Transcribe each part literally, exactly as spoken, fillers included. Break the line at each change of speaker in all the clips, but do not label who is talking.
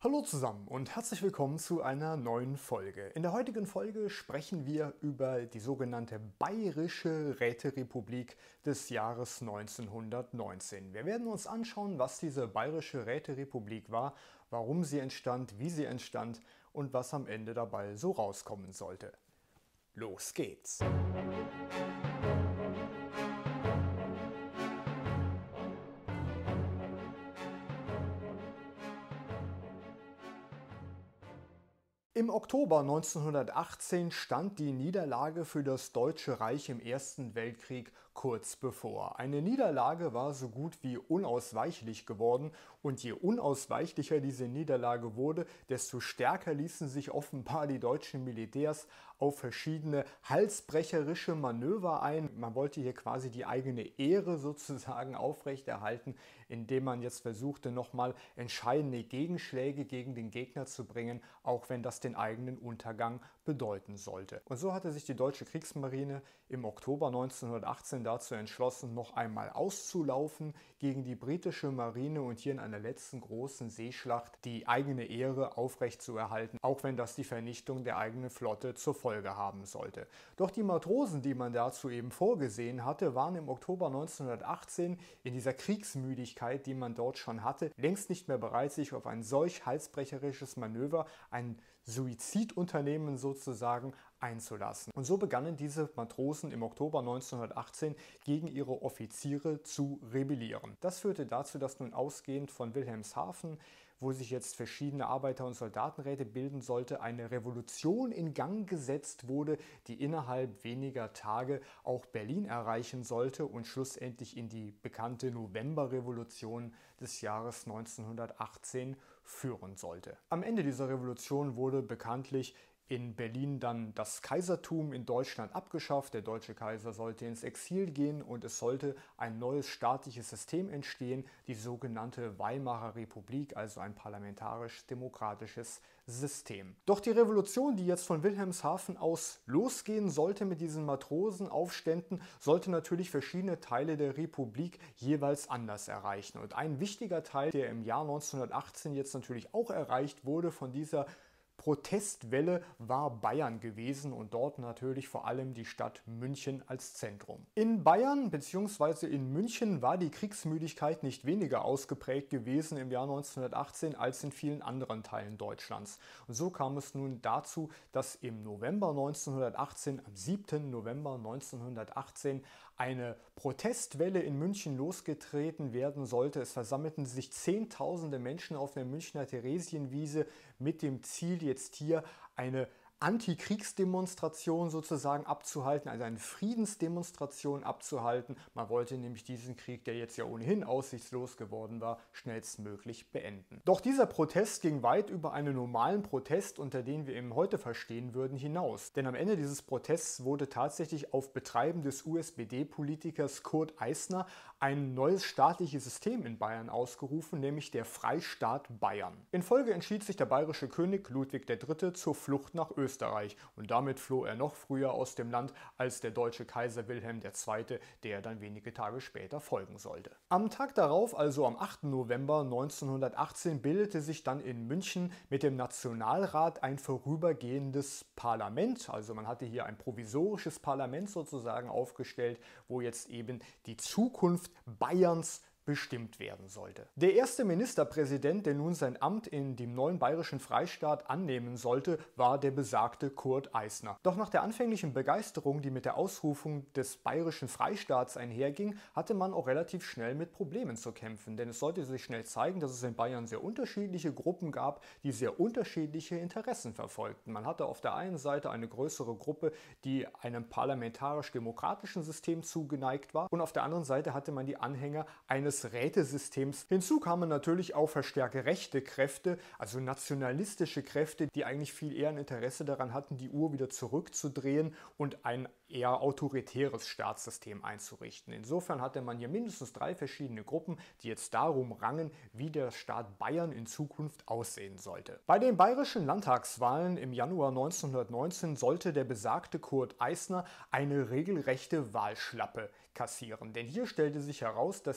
Hallo zusammen und herzlich willkommen zu einer neuen Folge. In der heutigen Folge sprechen wir über die sogenannte Bayerische Räterepublik des Jahres neunzehnhundertneunzehn. Wir werden uns anschauen, was diese Bayerische Räterepublik war, warum sie entstand, wie sie entstand und was am Ende dabei so rauskommen sollte. Los geht's! Im Oktober neunzehnhundertachtzehn stand die Niederlage für das Deutsche Reich im Ersten Weltkrieg kurz bevor. Eine Niederlage war so gut wie unausweichlich geworden und je unausweichlicher diese Niederlage wurde, desto stärker ließen sich offenbar die deutschen Militärs auf verschiedene halsbrecherische Manöver ein. Man wollte hier quasi die eigene Ehre sozusagen aufrechterhalten, indem man jetzt versuchte, nochmal entscheidende Gegenschläge gegen den Gegner zu bringen, auch wenn das den eigenen Untergang bedeuten sollte. Und so hatte sich die deutsche Kriegsmarine im Oktober neunzehnhundertachtzehn dazu entschlossen, noch einmal auszulaufen gegen die britische Marine und hier in einer letzten großen Seeschlacht die eigene Ehre aufrechtzuerhalten, auch wenn das die Vernichtung der eigenen Flotte zur Folge haben sollte. Doch die Matrosen, die man dazu eben vorgesehen hatte, waren im Oktober neunzehnhundertachtzehn in dieser Kriegsmüdigkeit, die man dort schon hatte, längst nicht mehr bereit, sich auf ein solch halsbrecherisches Manöver, ein Suizidunternehmen sozusagen, einzulassen. Und so begannen diese Matrosen im Oktober neunzehnhundertachtzehn gegen ihre Offiziere zu rebellieren. Das führte dazu, dass nun ausgehend von Wilhelmshaven, wo sich jetzt verschiedene Arbeiter- und Soldatenräte bilden sollte, eine Revolution in Gang gesetzt wurde, die innerhalb weniger Tage auch Berlin erreichen sollte und schlussendlich in die bekannte Novemberrevolution des Jahres neunzehnhundertachtzehn führen sollte. Am Ende dieser Revolution wurde bekanntlich in Berlin dann das Kaisertum in Deutschland abgeschafft. Der deutsche Kaiser sollte ins Exil gehen und es sollte ein neues staatliches System entstehen, die sogenannte Weimarer Republik, also ein parlamentarisch-demokratisches System. Doch die Revolution, die jetzt von Wilhelmshaven aus losgehen sollte mit diesen Matrosenaufständen, sollte natürlich verschiedene Teile der Republik jeweils anders erreichen. Und ein wichtiger Teil, der im Jahr neunzehnhundertachtzehn jetzt natürlich auch erreicht wurde von dieser Protestwelle, war Bayern gewesen und dort natürlich vor allem die Stadt München als Zentrum. In Bayern bzw. in München war die Kriegsmüdigkeit nicht weniger ausgeprägt gewesen im Jahr neunzehnhundertachtzehn als in vielen anderen Teilen Deutschlands. Und so kam es nun dazu, dass im November neunzehnhundertachtzehn, am siebten November neunzehnhundertachtzehn, eine Protestwelle in München losgetreten werden sollte. Es versammelten sich Zehntausende Menschen auf der Münchner Theresienwiese mit dem Ziel, jetzt hier eine Antikriegsdemonstration sozusagen abzuhalten, also eine Friedensdemonstration abzuhalten. Man wollte nämlich diesen Krieg, der jetzt ja ohnehin aussichtslos geworden war, schnellstmöglich beenden. Doch dieser Protest ging weit über einen normalen Protest, unter den wir ihn heute verstehen würden, hinaus. Denn am Ende dieses Protests wurde tatsächlich auf Betreiben des U S P D-Politikers Kurt Eisner ein neues staatliches System in Bayern ausgerufen, nämlich der Freistaat Bayern. In Folge entschied sich der bayerische König Ludwig der Dritte zur Flucht nach Österreich. Österreich und damit floh er noch früher aus dem Land als der deutsche Kaiser Wilhelm der Zweite, der dann wenige Tage später folgen sollte. Am Tag darauf, also am achten November neunzehnhundertachtzehn, bildete sich dann in München mit dem Nationalrat ein vorübergehendes Parlament. Also man hatte hier ein provisorisches Parlament sozusagen aufgestellt, wo jetzt eben die Zukunft Bayerns bestimmt werden sollte. Der erste Ministerpräsident, der nun sein Amt in dem neuen bayerischen Freistaat annehmen sollte, war der besagte Kurt Eisner. Doch nach der anfänglichen Begeisterung, die mit der Ausrufung des bayerischen Freistaats einherging, hatte man auch relativ schnell mit Problemen zu kämpfen, denn es sollte sich schnell zeigen, dass es in Bayern sehr unterschiedliche Gruppen gab, die sehr unterschiedliche Interessen verfolgten. Man hatte auf der einen Seite eine größere Gruppe, die einem parlamentarisch-demokratischen System zugeneigt war, und auf der anderen Seite hatte man die Anhänger eines Rätesystems. Hinzu kamen natürlich auch verstärkt rechte Kräfte, also nationalistische Kräfte, die eigentlich viel eher ein Interesse daran hatten, die Uhr wieder zurückzudrehen und ein eher autoritäres Staatssystem einzurichten. Insofern hatte man hier mindestens drei verschiedene Gruppen, die jetzt darum rangen, wie der Staat Bayern in Zukunft aussehen sollte. Bei den bayerischen Landtagswahlen im Januar neunzehnhundertneunzehn sollte der besagte Kurt Eisner eine regelrechte Wahlschlappe kassieren. Denn hier stellte sich heraus, dass die U S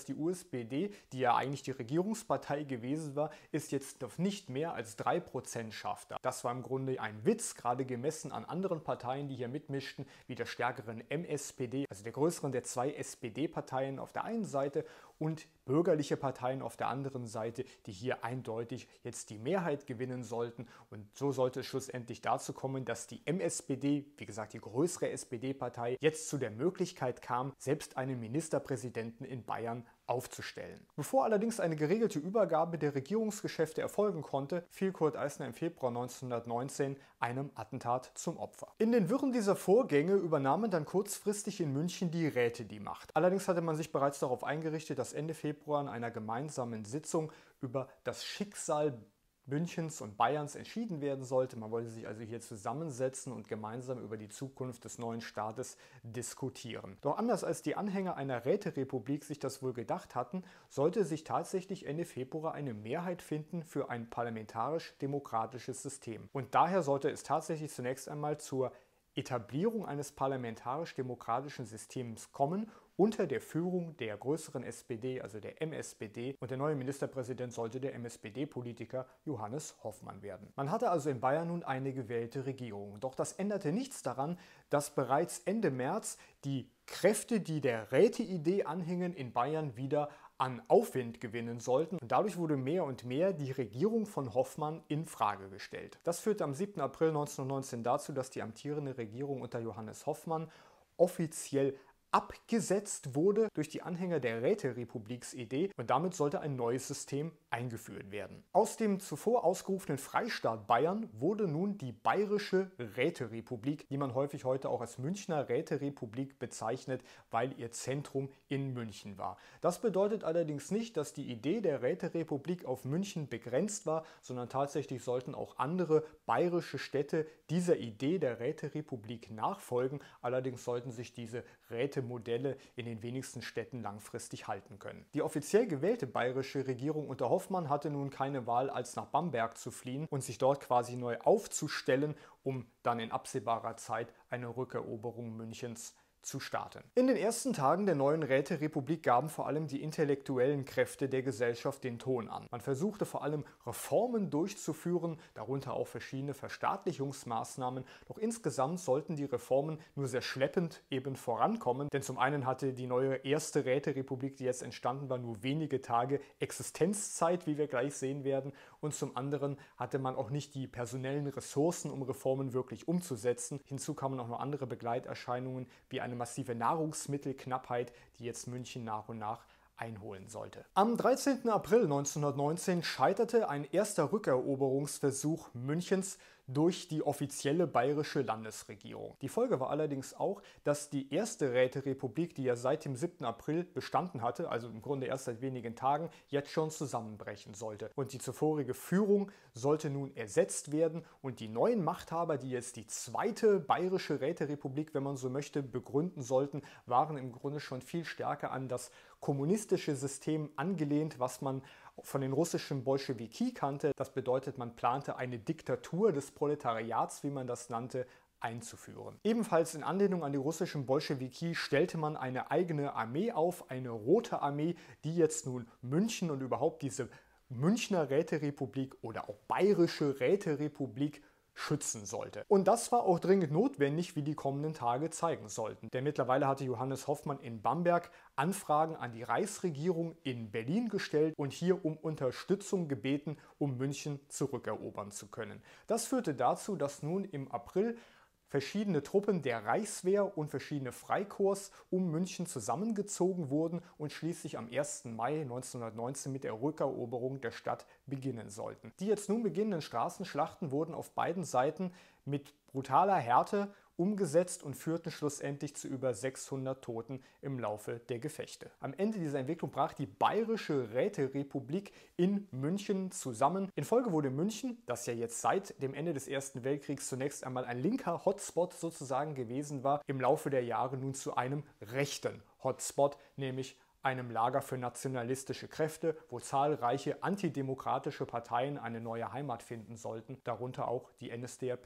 P D, die ja eigentlich die Regierungspartei gewesen war, es jetzt auf nicht mehr als drei Prozent schaffte. Das war im Grunde ein Witz, gerade gemessen an anderen Parteien, die hier mitmischten, wie der stärkeren M S P D, also der größeren der zwei S P D-Parteien auf der einen Seite und bürgerliche Parteien auf der anderen Seite, die hier eindeutig jetzt die Mehrheit gewinnen sollten. Und so sollte es schlussendlich dazu kommen, dass die M S P D, wie gesagt die größere S P D-Partei, jetzt zu der Möglichkeit kam, selbst einen Ministerpräsidenten in Bayern aufzustellen. Bevor allerdings eine geregelte Übergabe der Regierungsgeschäfte erfolgen konnte, fiel Kurt Eisner im Februar neunzehnhundertneunzehn einem Attentat zum Opfer. In den Wirren dieser Vorgänge übernahmen dann kurzfristig in München die Räte die Macht. Allerdings hatte man sich bereits darauf eingerichtet, dass Ende Februar in einer gemeinsamen Sitzung über das Schicksal Münchens und Bayerns entschieden werden sollte. Man wollte sich also hier zusammensetzen und gemeinsam über die Zukunft des neuen Staates diskutieren. Doch anders als die Anhänger einer Räterepublik sich das wohl gedacht hatten, sollte sich tatsächlich Ende Februar eine Mehrheit finden für ein parlamentarisch-demokratisches System. Und daher sollte es tatsächlich zunächst einmal zur Etablierung eines parlamentarisch-demokratischen Systems kommen, unter der Führung der größeren S P D, also der M S P D, und der neue Ministerpräsident sollte der M S P D-Politiker Johannes Hoffmann werden. Man hatte also in Bayern nun eine gewählte Regierung. Doch das änderte nichts daran, dass bereits Ende März die Kräfte, die der Räteidee anhingen, in Bayern wieder an Aufwind gewinnen sollten. Und dadurch wurde mehr und mehr die Regierung von Hoffmann in Frage gestellt. Das führte am siebten April neunzehnhundertneunzehn dazu, dass die amtierende Regierung unter Johannes Hoffmann offiziell abgesetzt wurde durch die Anhänger der Räterepubliksidee und damit sollte ein neues System eingeführt werden. Aus dem zuvor ausgerufenen Freistaat Bayern wurde nun die Bayerische Räterepublik, die man häufig heute auch als Münchner Räterepublik bezeichnet, weil ihr Zentrum in München war. Das bedeutet allerdings nicht, dass die Idee der Räterepublik auf München begrenzt war, sondern tatsächlich sollten auch andere bayerische Städte dieser Idee der Räterepublik nachfolgen. Allerdings sollten sich diese Rätemodelle in den wenigsten Städten langfristig halten können. Die offiziell gewählte bayerische Regierung unter Hoffmann hatte nun keine Wahl, als nach Bamberg zu fliehen und sich dort quasi neu aufzustellen, um dann in absehbarer Zeit eine Rückeroberung Münchens zu starten. In den ersten Tagen der neuen Räterepublik gaben vor allem die intellektuellen Kräfte der Gesellschaft den Ton an. Man versuchte vor allem Reformen durchzuführen, darunter auch verschiedene Verstaatlichungsmaßnahmen, doch insgesamt sollten die Reformen nur sehr schleppend eben vorankommen, denn zum einen hatte die neue erste Räterepublik, die jetzt entstanden war, nur wenige Tage Existenzzeit, wie wir gleich sehen werden, und zum anderen hatte man auch nicht die personellen Ressourcen, um Reformen wirklich umzusetzen. Hinzu kamen auch noch andere Begleiterscheinungen, wie eine massive Nahrungsmittelknappheit, die jetzt München nach und nach einholen sollte. Am dreizehnten April neunzehnhundertneunzehn scheiterte ein erster Rückeroberungsversuch Münchens durch die offizielle bayerische Landesregierung. Die Folge war allerdings auch, dass die erste Räterepublik, die ja seit dem siebten April bestanden hatte, also im Grunde erst seit wenigen Tagen, jetzt schon zusammenbrechen sollte. Und die zuvorige Führung sollte nun ersetzt werden und die neuen Machthaber, die jetzt die zweite bayerische Räterepublik, wenn man so möchte, begründen sollten, waren im Grunde schon viel stärker an das kommunistische System angelehnt, was man von den russischen Bolschewiki kannte. Das bedeutet, man plante eine Diktatur des Proletariats, wie man das nannte, einzuführen. Ebenfalls in Anlehnung an die russischen Bolschewiki stellte man eine eigene Armee auf, eine Rote Armee, die jetzt nun München und überhaupt diese Münchner Räterepublik oder auch Bayerische Räterepublik schützen sollte. Und das war auch dringend notwendig, wie die kommenden Tage zeigen sollten. Denn mittlerweile hatte Johannes Hoffmann in Bamberg Anfragen an die Reichsregierung in Berlin gestellt und hier um Unterstützung gebeten, um München zurückerobern zu können. Das führte dazu, dass nun im April verschiedene Truppen der Reichswehr und verschiedene Freikorps um München zusammengezogen wurden und schließlich am ersten Mai neunzehnhundertneunzehn mit der Rückeroberung der Stadt beginnen sollten. Die jetzt nun beginnenden Straßenschlachten wurden auf beiden Seiten mit brutaler Härte umgesetzt und führten schlussendlich zu über sechshundert Toten im Laufe der Gefechte. Am Ende dieser Entwicklung brach die Bayerische Räterepublik in München zusammen. In Folge wurde München, das ja jetzt seit dem Ende des Ersten Weltkriegs zunächst einmal ein linker Hotspot sozusagen gewesen war, im Laufe der Jahre nun zu einem rechten Hotspot, nämlich einem Lager für nationalistische Kräfte, wo zahlreiche antidemokratische Parteien eine neue Heimat finden sollten, darunter auch die N S D A P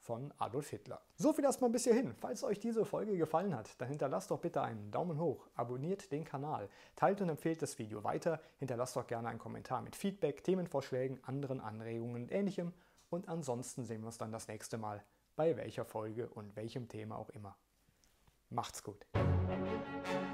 von Adolf Hitler. So viel erstmal bis hierhin. Falls euch diese Folge gefallen hat, dann hinterlasst doch bitte einen Daumen hoch, abonniert den Kanal, teilt und empfehlt das Video weiter, hinterlasst doch gerne einen Kommentar mit Feedback, Themenvorschlägen, anderen Anregungen und Ähnlichem. Und ansonsten sehen wir uns dann das nächste Mal, bei welcher Folge und welchem Thema auch immer. Macht's gut!